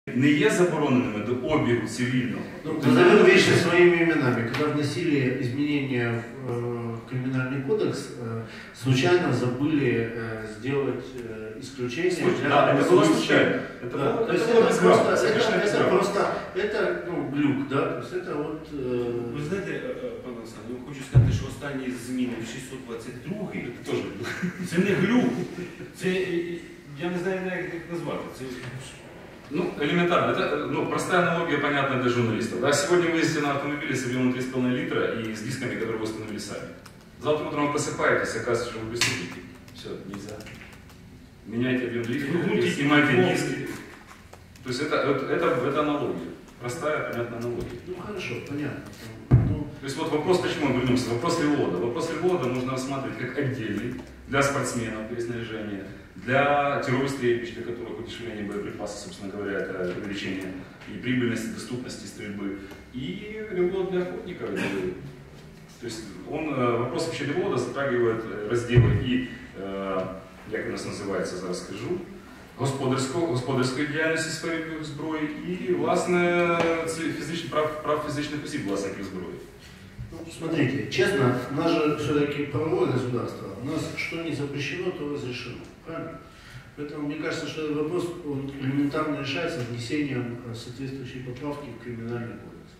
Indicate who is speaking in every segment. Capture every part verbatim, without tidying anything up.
Speaker 1: Не є забороненими до обігу цивільного.
Speaker 2: Ну, назовем вещи своими именами. Когда вносили изменения в э, криминальный кодекс, э, случайно забыли э, сделать э, исключение.
Speaker 1: Слушай,
Speaker 2: для
Speaker 1: да, это было случайно.
Speaker 2: Это, да, было, то есть это, это просто, это, это просто, это ну, глюк, да, то есть это вот... Э...
Speaker 3: Ви знаєте, пане Олександр, я хочу сказати, що останні зміни в шістсот двадцять другий,
Speaker 1: це,
Speaker 3: це не глюк, це, я не знаю, як назвати. Це...
Speaker 1: Ну, элементарно. Это ну, простая аналогия, понятная для журналистов. Да? Сегодня вы ездите на автомобиле с объемом три с половиной литра и с дисками, которые вы установили сами. Завтра утром вы просыпаетесь, оказывается, что вы преступники. Все, нельзя. Меняйте объем диска, снимайте диски. То есть это, это, это, это аналогия. Простая, понятная аналогия.
Speaker 2: Ну хорошо, понятно. Ну...
Speaker 1: То есть вот вопрос, почему мы вернемся, вопрос ревода. Вопрос ревода нужно рассматривать как отдельный для спортсменов, переснаряжения, для террористов, для которых удешевление боеприпасов, собственно говоря, это увеличение и прибыльности, доступности стрельбы, и ревод для охотников. То есть он, вопрос вообще ревода затрагивает разделы и, как у нас называется, зараз скажу, господарської, господарської діяльності в сфері зброї і, власне, фізичних, прав, прав фізичних осіб власників зброї.
Speaker 2: Ну, смотрите, честно, у нас же все-таки правовое государство, у нас что не запрещено, то разрешено, правильно? Поэтому мне кажется, что этот вопрос он элементарно решается внесением соответствующей поправки в криминальный кодекс.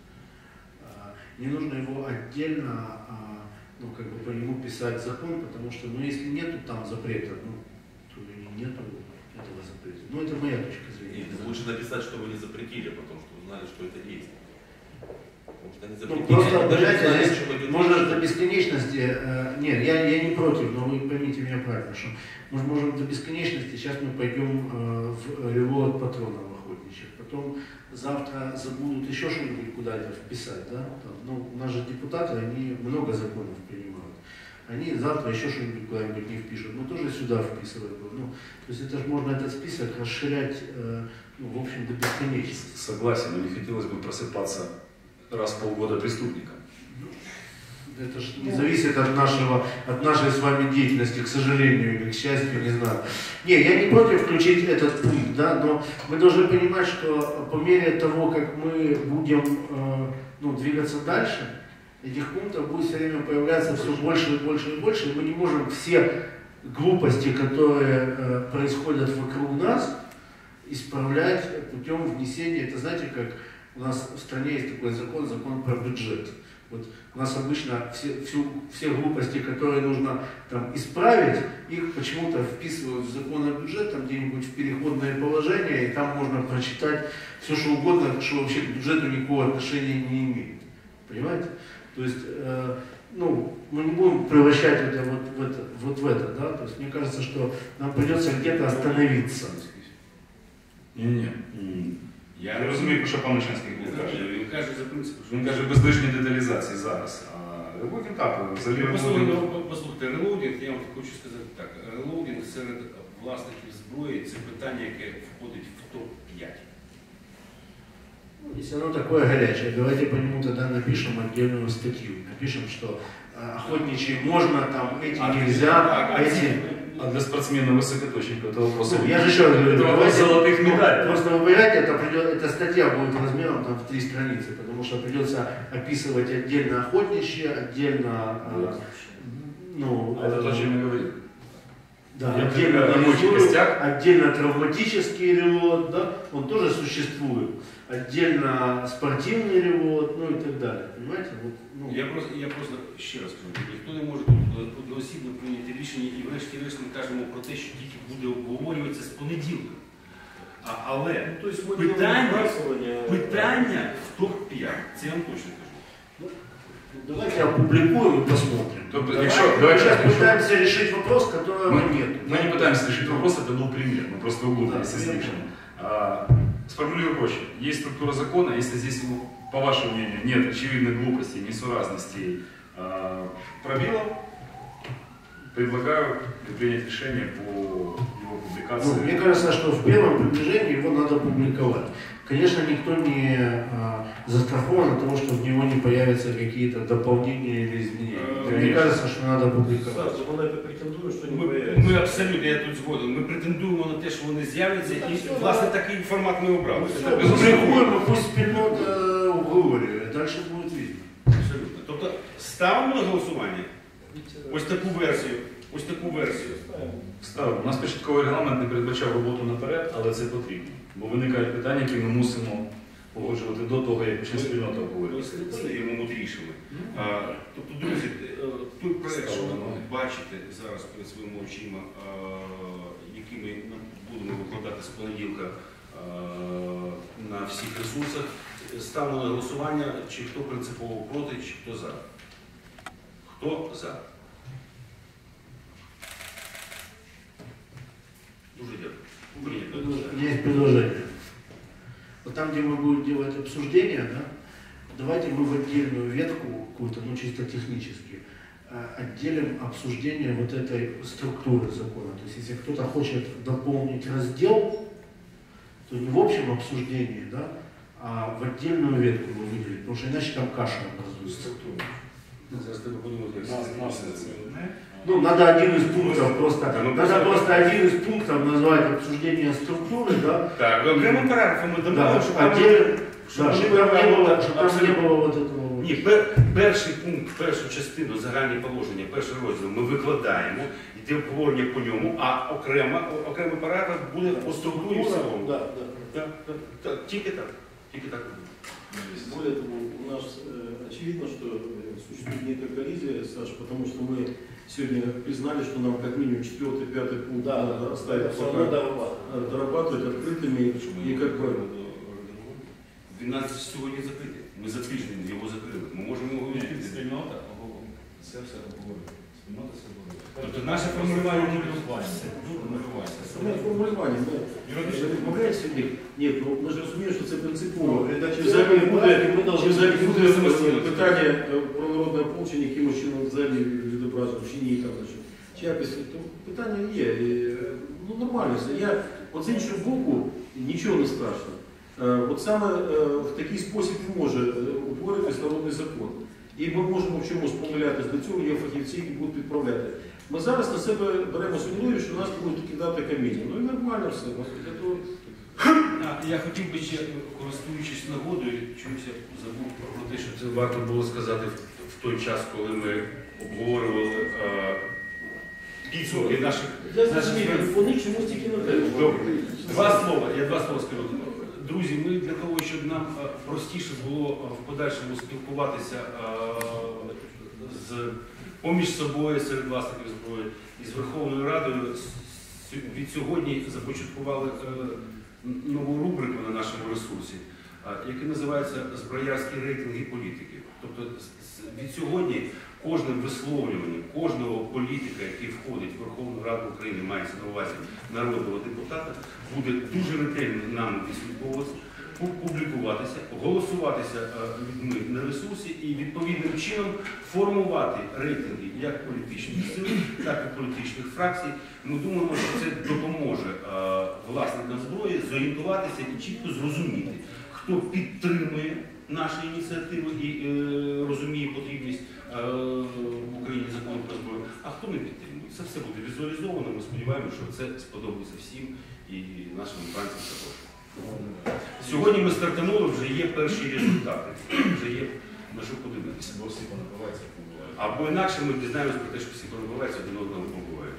Speaker 2: Не нужно его отдельно, ну, как бы по нему писать закон, потому что, ну, если нету там запрета, ну, то и нету этого запрета. Ну, это моя точка зрения.
Speaker 4: Нет, лучше написать, что вы не запретили, потому что узнали, что это есть.
Speaker 2: Ну, просто, понимаете, здесь можно до бесконечности, э, нет, я, я не против, но вы поймите меня правильно, что мы можем до бесконечности, сейчас мы пойдем э, в ревод патронов охотничьих, потом завтра забудут еще что-нибудь куда-то вписать, да, там, ну, у нас же депутаты, они много законов принимают, они завтра еще что-нибудь куда-нибудь не впишут, мы тоже сюда вписывать будем, ну, то есть это же можно этот список расширять, э, ну, в общем, до бесконечности.
Speaker 1: Согласен, но не хотелось бы просыпаться раз в полгода преступником.
Speaker 2: Это же не зависит от, нашего, от нашей с вами деятельности, к сожалению или к счастью, не знаю. Не, я не против включить этот пункт, да, но мы должны понимать, что по мере того, как мы будем э, ну, двигаться дальше, этих пунктов будет все время появляться все больше и больше и больше, и мы не можем все глупости, которые э, происходят вокруг нас, исправлять путем внесения. Это знаете, как у нас в стране есть такой закон, закон про бюджет. Вот у нас обычно все, всю, все глупости, которые нужно там исправить, их почему-то вписывают в закон о бюджете, там где-нибудь в переходное положение, и там можно прочитать все, что угодно, что вообще к бюджету никакого отношения не имеет. Понимаете? То есть, э, ну, мы не будем превращать это вот в это, вот в это, да? То есть мне кажется, что нам придется где-то остановиться.
Speaker 1: Не-не-не. Я не розумію, про що пан Лишанський каже.
Speaker 3: Він каже за принципом, що
Speaker 1: він каже без лишньої деталізації зараз. А релоудинг так, взагалі релоудинг.
Speaker 3: Послухайте, релоудинг, я вам хочу сказати так, релоудинг серед власників зброї це питання, яке входить в топ п'ять.
Speaker 2: Ну, если оно такое горячее, давайте по нему тогда напишем отдельную статью. Напишем, что э, охотничьи можно, там эти а нельзя, а эти...
Speaker 1: А для спортсмена высокоточника это вопрос.
Speaker 2: Ну, я же еще раз говорю,
Speaker 1: это вопрос золотых медалей.
Speaker 2: Просто вы понимаете, это придет, эта статья будет размером там, в три страницы, потому что придется описывать отдельно охотничьи, отдельно, э, ну,
Speaker 1: а это то, о чем я говорю.
Speaker 2: Да,
Speaker 1: я
Speaker 2: отдельно, отдельно травматический ревод, да, он тоже существует, отдельно спортивный ревод, ну и так далее, понимаете? Вот, ну.
Speaker 3: Я просто, я просто ще раз кажу, ніхто не може тут одноосібно прийняти рішення і врешті-решт ми кажемо про те, що тільки буде обговорюватися з понеділка. А, але
Speaker 2: ну, то
Speaker 3: питання, питання в топ п'ять, це я вам точно кажу.
Speaker 2: Ну, давайте опубликуем и посмотрим.
Speaker 1: То,
Speaker 2: давайте,
Speaker 1: еще,
Speaker 2: мы
Speaker 1: давайте,
Speaker 2: сейчас
Speaker 1: еще.
Speaker 2: пытаемся решить вопрос, которого
Speaker 1: мы,
Speaker 2: нет.
Speaker 1: Мы не пытаемся решить вопрос, это был пример, мы просто углубились с лишним. А, сформулирую проще. Есть структура закона, если здесь, по вашему мнению, нет очевидных глупостей, несуразностей, а, пробелов, предлагаю принять решение по его публикации.
Speaker 2: Ну, мне кажется, что в первом приближении его надо публиковать. Конечно, никто не а, застрахован от того, что в него не появятся какие-то дополнения или изменения.
Speaker 3: Э,
Speaker 2: Мне кажется, что надо публиковать.
Speaker 5: Саша, вона претендує, що не
Speaker 3: Ми,
Speaker 5: появиться.
Speaker 3: ми абсолютно, я тут згоден. Ми претендуємо на те, що вони з'являться,
Speaker 2: Ну, так
Speaker 3: і
Speaker 2: все,
Speaker 3: власне
Speaker 2: да.
Speaker 3: такий формат ми обрали.
Speaker 2: Все,
Speaker 3: Це безумовно.
Speaker 2: публикуем, пусть спільнота обговорює, дальше будет видно.
Speaker 3: Абсолютно. Тобто ставимо на голосування ось таку версію. Ось таку версію.
Speaker 1: Ставимо. У нас початковий регламент не передбачав роботу наперед, але це потрібно. Бо виникають питання, які ми мусимо погоджувати до того, як почне спільнота
Speaker 3: Ми
Speaker 1: обговорювати.
Speaker 3: стаємо мудрішими. А, тобто, друзі, е, той проект, що ви бачите зараз перед своїми очима, а, який ми ну, будемо викладати з понеділка а, на всіх ресурсах, ставимо на голосування, чи хто принципово проти, чи хто за. Хто за? Дуже дякую. Прийнято.
Speaker 2: У меня есть предложение. Вот там, где мы будем делать обсуждение, да, давайте мы в отдельную ветку какую-то, ну чисто технически, э, отделим обсуждение вот этой структуры закона. То есть, если кто-то хочет дополнить раздел, то не в общем обсуждении, да, а в отдельную ветку мы выделим, потому что иначе там каша образуется.
Speaker 3: Зараз треба подумати, як це.
Speaker 2: Ну, надо один из пунктов просто,
Speaker 3: Да, ну,
Speaker 2: надо
Speaker 3: просто-
Speaker 2: просто один из пунктов назвать обсуждение структуры, да,
Speaker 3: Так, окремим параграфом ми
Speaker 2: да,
Speaker 3: дамо, щоб там
Speaker 2: отдельно,
Speaker 3: щоб
Speaker 2: да,
Speaker 3: вони
Speaker 2: чтобы там не
Speaker 3: були
Speaker 2: было, чтобы там не
Speaker 3: абсолютно-
Speaker 2: было вот этого.
Speaker 3: Ні, пер, перший пункт, першу частину, загальні положення, перший розділ ми викладаємо, йде обговорення по ньому, а окрема, окремий параграф буде по структурі всього.
Speaker 5: Да, да.
Speaker 3: Так, так, так, тільки так. Тільки так.
Speaker 5: Более того, у нас э, очевидно, что э, существует некая коллизия, Саша, потому что мы сегодня признали, что нам как минимум четвертый, пятый пункт
Speaker 6: Да,
Speaker 5: надо
Speaker 6: да,
Speaker 5: оставить,
Speaker 6: все
Speaker 5: пока,
Speaker 6: равно дорабатывать.
Speaker 5: э, дорабатывать открытыми и как бы...
Speaker 3: Він нас сьогодні закритий. Ми за тиждень його закрили. Ми можемо його
Speaker 6: Ні,
Speaker 3: відкрити.
Speaker 6: спільнота, це все обговорює. Спільнота все обговорює.
Speaker 3: Тобто наше формулювання не
Speaker 6: Формулювання.
Speaker 5: Саме формулювання, ми
Speaker 6: Юридично.
Speaker 5: відмовляємо сьогодні. Ні, ну ми ж розуміємо, що це принципово.
Speaker 6: Ну, редакція
Speaker 5: Чи взагалі буде,
Speaker 6: ми должны
Speaker 5: чи взагалі
Speaker 3: бути
Speaker 5: буде
Speaker 3: самостійно.
Speaker 5: питання е, про народне ополчення, якимось чином взагалі відображено, чи ні, там, значить, чи якось, то питання є. І, е, ну, нормально все. Я, от з іншого боку, нічого не страшно. Е, От саме е, в такий спосіб і може е, утворитись народний закон. І ми можемо в чомусь помилятися, до цього є фахівці, які будуть підправляти. Ми зараз на себе беремо сміливість, що нас будуть кидати каміння. Ну і нормально все. Ну, для того-
Speaker 3: А, Я хотів би ще, користуючись нагодою, чомусь я забув про те, що це варто було сказати в, в той час, коли ми обговорювали е, підсумки наших.
Speaker 5: Я
Speaker 3: наших
Speaker 5: зрозумів,
Speaker 3: звернень.
Speaker 5: вони чомусь тільки на те.
Speaker 3: Добре. Два слова, я два слова скажу. Друзі, ми для того, щоб нам е, простіше було е, в подальшому спілкуватися е, з, поміж собою серед власників зброї і з Верховною Радою, с- від сьогодні започаткували е, нову рубрику на нашому ресурсі, е, яка називається «Зброярські рейтинги політики». Тобто з- з- від сьогодні кожне висловлювання кожного політика, який входить в Верховну Раду України, мається на увазі народного депутата, буде дуже ретельно нами відслідковуватися, пу- публікуватися, голосуватися е, людьми на ресурсі і відповідним чином формувати рейтинги як політичних сил, так і політичних фракцій. Ми думаємо, що це допоможе е, власникам зброї зорієнтуватися і чітко зрозуміти, хто підтримує наші ініціативи і е, розуміє потрібність е, в Україні закону про зброю, а хто не підтримує. Це все буде візуалізовано. Ми сподіваємося, що це сподобається всім і нашим українцям також. Сьогодні ми стартанули, вже є перші результати, вже є на що подивитися.
Speaker 6: Бо всі понапиваються, побувають.
Speaker 3: Або інакше ми дізнаємося про те, що всі перебуваються, один одного побувають.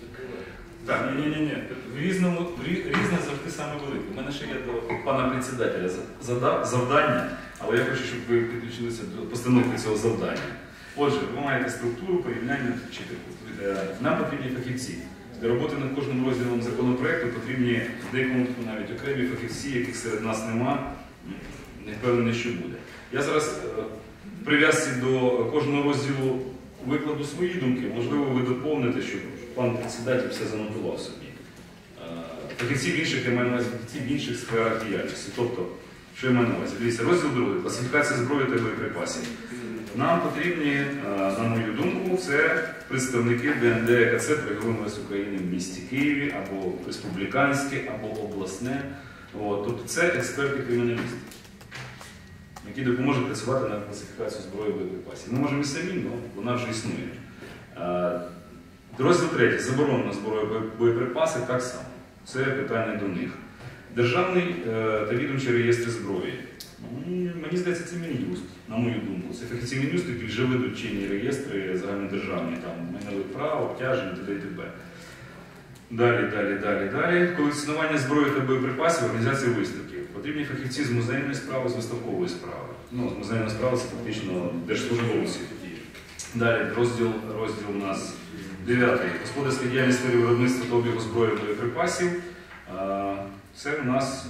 Speaker 3: Так.
Speaker 6: Ні, ні, ні, ні. В різному, в рі- різне завжди саме велике. У мене ще є до
Speaker 1: Пана председателя зада- завдання, але я хочу, щоб ви підключилися до постановки цього завдання. Отже, ви маєте структуру, порівняння вчительку. Е, Нам потрібні фахівці. Для роботи над кожним розділом законопроекту потрібні в деякому випадку навіть окремі фахівці, яких серед нас нема, не впевнений, що буде. Я зараз е, в прив'язці до кожного розділу викладу свої думки, можливо, ви доповните, щоб пан председатель все занотував собі. Е, Фахівці в інших, я маю на увазі фахівці в інших сферах діяльності. Тобто, Що я маю на увазі? Дивіться, розділ другий. Класифікація зброї та боєприпасів. Нам потрібні, е, на мою думку, це представники Д Н Д К Ц Торгової МВС України в місті Києві, або республіканське, або обласне. От, тобто це експерти-криміналісти, які допоможуть працювати на класифікацію зброї і боєприпасів. Ми можемо і самі, але вона вже існує. Е, розділ третій. Заборона на зброю і боєприпаси так само. Це питання до них. Державний е, та відомчий реєстр зброї. Мені здається, це Мін'юст, на мою думку. Це фахівці Мін'юсту, які вже ведуть чинні реєстри загальнодержавні, там, майнових прав, обтяжень, т.д. і т.п. Далі, далі, далі, далі. Колекціонування зброї та боєприпасів, організація виставків. Потрібні фахівці з музейної справи, з виставкової справи. Ну, з музейної справи це фактично держслужбовці. Далі, розділ, розділ у нас дев'ятий. Господарська діяльність сфері виробництва та обігу зброї та боєприпасів. Це у нас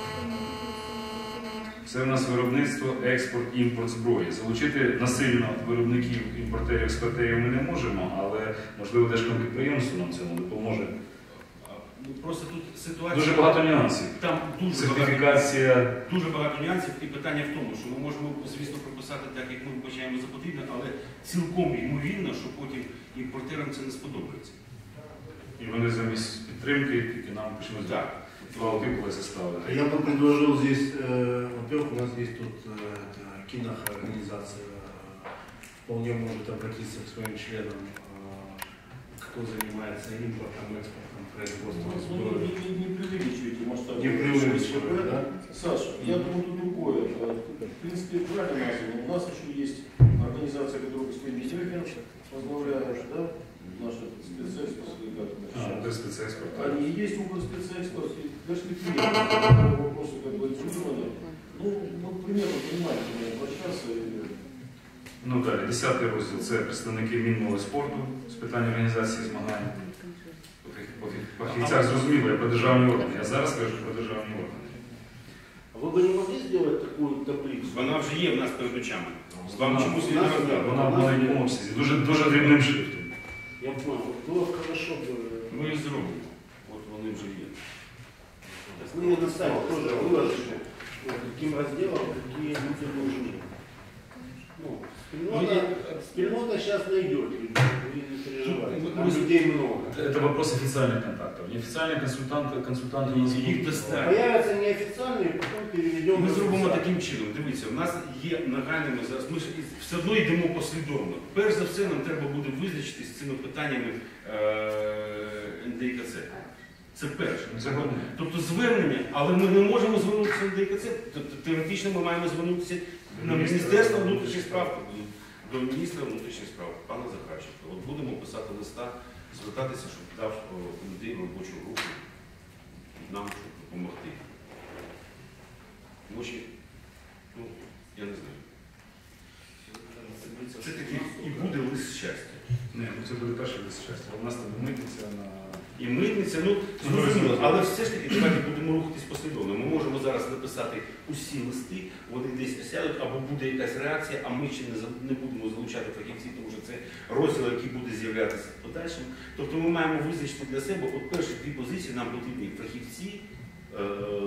Speaker 1: Це в нас виробництво, експорт, імпорт зброї. Залучити насильно виробників, імпортерів, експортерів ми не можемо, але, можливо, держкомпідприємство нам цьому допоможе.
Speaker 3: Ну, просто тут ситуація...
Speaker 1: Дуже багато нюансів.
Speaker 3: Там дуже
Speaker 1: Сертифікація.
Speaker 3: багато, дуже багато нюансів, і питання в тому, що ми можемо, звісно, прописати так, як ми вбачаємо за потрібне, але цілком ймовірно, що потім імпортерам це не сподобається.
Speaker 1: І вони замість підтримки тільки нам почнуть
Speaker 3: Так.
Speaker 1: валки ставити.
Speaker 2: Я бы предложил здесь, э, во-первых, у нас здесь тут э, Кинах организация э, вполне может обратиться к своим членам, э, кто занимается импортом, экспортом, производством
Speaker 5: Ну,
Speaker 2: зброї.
Speaker 5: не, не, не преувеличивайте масштабы.
Speaker 2: Не преувеличивайте, да?
Speaker 5: Саша, я думаю, тут другое. В принципе, правильно названо. У нас еще есть организация, которую господин Серегин возглавляет, да? Наша спецэкспорт.
Speaker 1: А, это спецэкспорт.
Speaker 5: Они и есть Укрспецэкспорт, и даже клиенты, вопросы как бы регулированы. Ну, мы примерно понимаем, куда обращаться.
Speaker 1: Ну далі, десятий розділ це представники Мінмови спорту з питань організації змагань. По фахівцях зрозуміло, я про державні органи. Я зараз кажу про державні органи.
Speaker 2: А вы бы не могли сделать такую таблицу?
Speaker 3: Вона вже є в нас перед очами. Вам чомусь не
Speaker 2: Вона-
Speaker 3: роздали.
Speaker 1: Вона в маленькому обсязі, дуже, дуже дрібним шрифтом.
Speaker 2: Я понял. Было хорошо бы.
Speaker 3: Ми її зробимо. От вони вже є.
Speaker 2: Вы ее на сайт тоже выложите, каким разделом, какие люди нужны. Ну, спільнота, спільнота сейчас найдет людей, вы не переживайте, там людей много.
Speaker 1: Это вопрос официальных контактов. Неофициальные консультанты, консультанты у нас
Speaker 3: Їх
Speaker 1: будут.
Speaker 3: достатньо.
Speaker 2: Появятся неофициальные, потом переведем.
Speaker 3: Ми
Speaker 2: в
Speaker 3: зробимо
Speaker 2: официальные.
Speaker 3: таким чином. Дивіться, в нас є нагальними зараз. Ми ж все одно йдемо послідовно. Перш за все, нам треба буде визначитись з цими питаннями Н Д К Ц. Це перше.
Speaker 1: Це головне.
Speaker 3: Тобто звернення, але ми не можемо звернутися на Н Д К Ц. Тобто теоретично ми маємо звернутися на Міністерство внутрішніх справ, до міністра внутрішніх справ, пана Захарченка. От будемо писати листа, звертатися, щоб дав людей робочу групу нам, щоб допомогти. Може, ну, я не знаю. Це такий і буде лист щастя.
Speaker 1: Ні, ну це буде перший лист щастя. У нас там митниця на...
Speaker 3: І митниця, ну, зрозуміло, але все ж таки давайте будемо рухатись послідовно. Ми можемо зараз написати усі листи, вони десь сядуть, або буде якась реакція, а ми ще не, за- не будемо залучати фахівців, тому що це розділ, який буде з'являтися в подальшому. Тобто ми маємо визначити для себе, от перші дві позиції нам потрібні фахівці, е,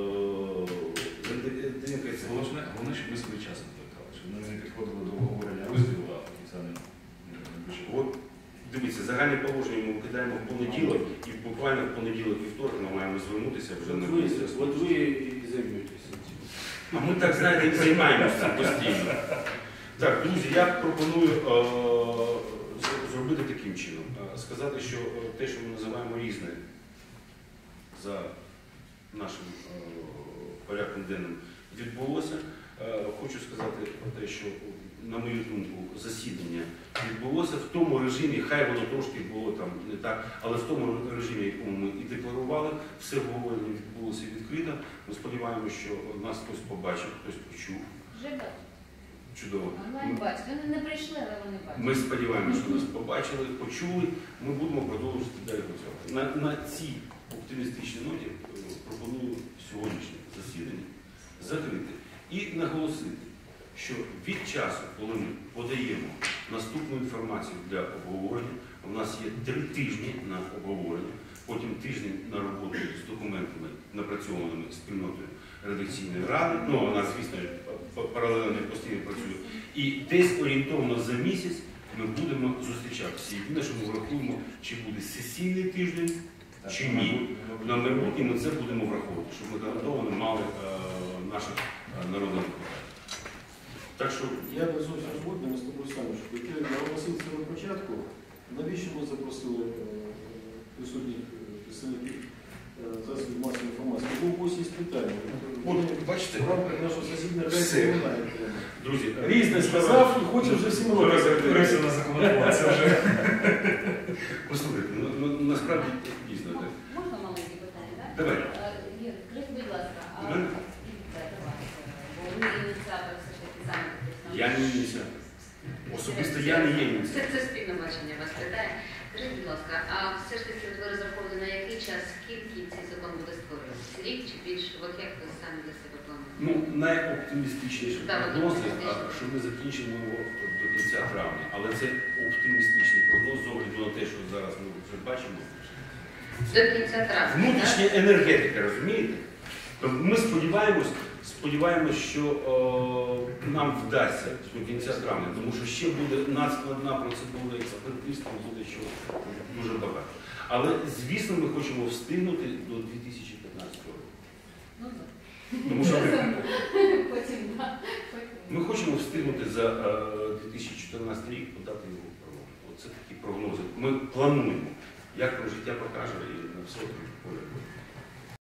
Speaker 3: Д Н К Ц.
Speaker 1: Головне, головне, щоб ми своєчасно звертали, щоб ми не підходили до обговорення розділу, а офіціально не робочі.
Speaker 3: От, дивіться, загальне положення ми викидаємо в понеділок, і буквально в понеділок і вівторок ми маємо звернутися вже на
Speaker 2: Вот вы,
Speaker 3: міністерство.
Speaker 2: вот вы и займетесь этим.
Speaker 3: А ми так, знаєте, і займаємося цим постійно. Так, друзі, я пропоную е, з- зробити таким чином. Е, сказати, що е, те, що ми називаємо різне за нашим е, порядком денним відбулося. Е, хочу сказати про те, що, на мою думку, засідання відбулося в тому режимі, хай воно трошки було там не так, але в тому режимі, якому ми і декларували, все обговорення відбулося відкрито. Ми сподіваємося, що нас хтось побачив, хтось почув.
Speaker 7: Вже бачу.
Speaker 3: Чудово.
Speaker 7: Онлайн бачу. Вони не прийшли, але вони бачать.
Speaker 3: Ми сподіваємося, що нас побачили, почули. Ми будемо продовжувати далі працювати. На, на цій оптимістичній ноті е, пропоную сьогоднішнє засідання закрити і наголосити, що від часу, коли ми подаємо наступну інформацію для обговорення, у нас є три тижні на обговорення. потім тиждень на роботу з документами, напрацьованими спільнотою редакційної ради. Ну, вона, звісно, паралельно не постійно працює. І десь орієнтовно за місяць ми будемо зустрічатися. Єдине, що ми врахуємо, чи буде сесійний тиждень, чи ні. На майбутнє ми це будемо враховувати, щоб ми гарантовано мали е, наших е, народних депутатів. Так що
Speaker 5: Я не зовсім згодний, ми з тобою самі, що ти наголосив це на початку, навіщо ми запросили е, присутніх е, представників е, засобів масової інформації? Бо у когось є питання.
Speaker 3: От, бачите,
Speaker 5: в рамках нашого засідання
Speaker 3: Все.
Speaker 5: немає.
Speaker 3: друзі,
Speaker 5: Різне сказав і хоче вже всім розповідати.
Speaker 6: Пресина законодавця це вже.
Speaker 3: послухайте, ну, ну, насправді дійсно так.
Speaker 7: Можна маленьке питання, так?
Speaker 3: Давай.
Speaker 7: Юр, скажіть, будь ласка, а
Speaker 3: Мене?
Speaker 7: Так, давай. Бо ви ініціатор все ж таки самі.
Speaker 3: Я не ініціатор. Особисто я не є
Speaker 8: Це,
Speaker 3: ініціатором.
Speaker 8: це спільне бачення вас питає. Скажіть, будь ласка, а все ж таки от ви розраховували на який час, скільки цей закон буде створюватися? Рік чи більше? От як ви самі для себе плануєте?
Speaker 3: Ну, найоптимістичніші
Speaker 8: Так,
Speaker 3: прогнози, а,
Speaker 8: оптимістичні.
Speaker 3: що ми закінчимо його до кінця травня. Але це оптимістичний прогноз з огляду на те, що зараз ми вже бачимо.
Speaker 8: До кінця травня,
Speaker 3: Внутрішня енергетика, розумієте? Тобто ми сподіваємось, сподіваємось, що о, нам вдасться до кінця травня, тому що ще буде надскладна процедура експертизм, буде що дуже багато. Але, звісно, ми хочемо встигнути до дві тисячі п'ятнадцятого року.
Speaker 7: Ну, так.
Speaker 3: Тому що
Speaker 7: Потім, так.
Speaker 3: ми хочемо встигнути за е, дві тисячі чотирнадцятий рік подати його в парламент. Оце такі прогнози. Ми плануємо, як нам життя покаже і на все поле.